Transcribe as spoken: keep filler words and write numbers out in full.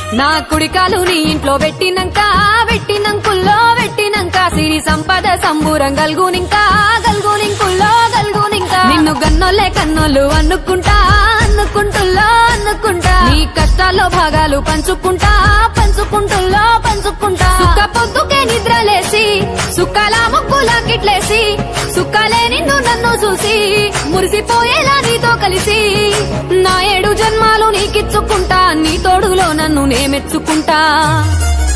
నా కుడికాలు నీ ఇంట్లో పెట్టినంక పెట్టినంకుల్లో పెట్టినంక సిరి సంపద సంబూరం గల్గునింకా గల్గునింకుల్లో గల్గునింకా నిన్ను గన్నోళ్ళే కన్నోళ్ళు అనుకుంటా అనుకుంటుల్లో అనుకుంటా నీ కష్టాల్లో భాగాలు పంచుకుంటా పంచుకుంటుల్లో పంచుకుంటా సుక్క పొద్దుకే నిద్రలేసి సుక్కల ముక్కులా కిట్లేసి సుక్కలే నిన్ను నన్ను చూసి మురిసిపోయేలా నీతో కలిసి నా ఏడు జన్మాలు నీకిచ్చుకుంటా నీ తోడులో నన్ను నే మెచ్చుకుంటా